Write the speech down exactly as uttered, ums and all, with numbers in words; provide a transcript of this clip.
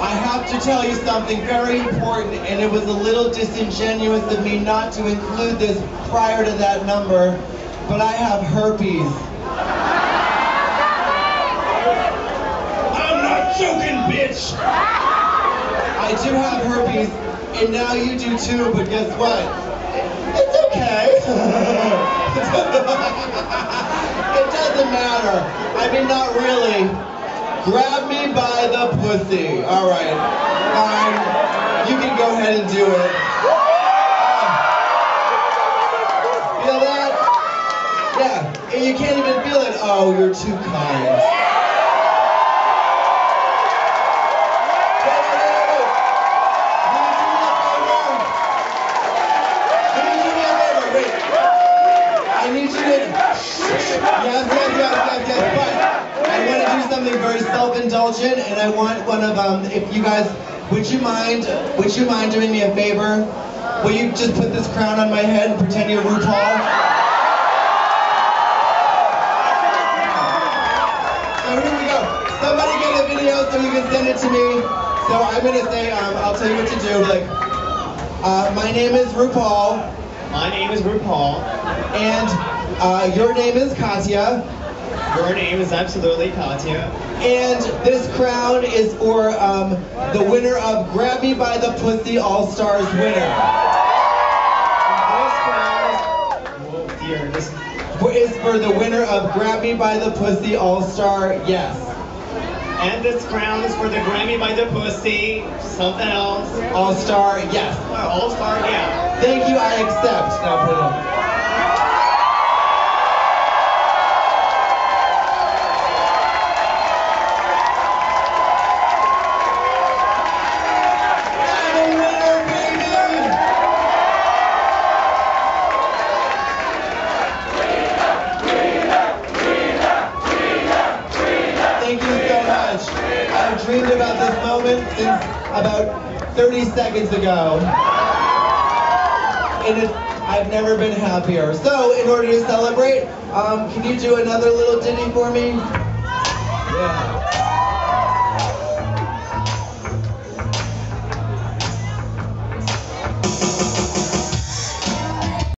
I have to tell you something very important, and it was a little disingenuous of me not to include this prior to that number, but I have herpes. I'm not joking, bitch! I do have herpes, and now you do too, but guess what? It's okay. It doesn't matter. I mean, not really. Grab me by the pussy. All right. Fine. You can go ahead and do it. Feel that? Yeah. And you can't even feel it. Oh, you're too kind. I need you to, yes, yes, yes, yes, yes, but I want to do something very self-indulgent, and I want one of, um, if you guys, would you mind, would you mind doing me a favor? Will you just put this crown on my head and pretend you're RuPaul? So here we go. Somebody get a video so you can send it to me. So I'm going to say, um, I'll tell you what to do, like, uh, my name is RuPaul. My name is RuPaul. And uh, your name is Katya. Your name is absolutely Katya. And this crown is for um, the winner of Grab Me by the Pussy All-Stars winner. This crown is... Oh dear, this is for the winner of Grab Me by the Pussy All-Star Yes. And this crown is for the Grammy by the Pussy, something else. All-Star Yes. All-Star, yeah. Thank you, I accept. Now put it on. I've dreamed about this moment since about thirty seconds ago. And it's, I've never been happier. So, in order to celebrate, um, can you do another little ditty for me? Yeah.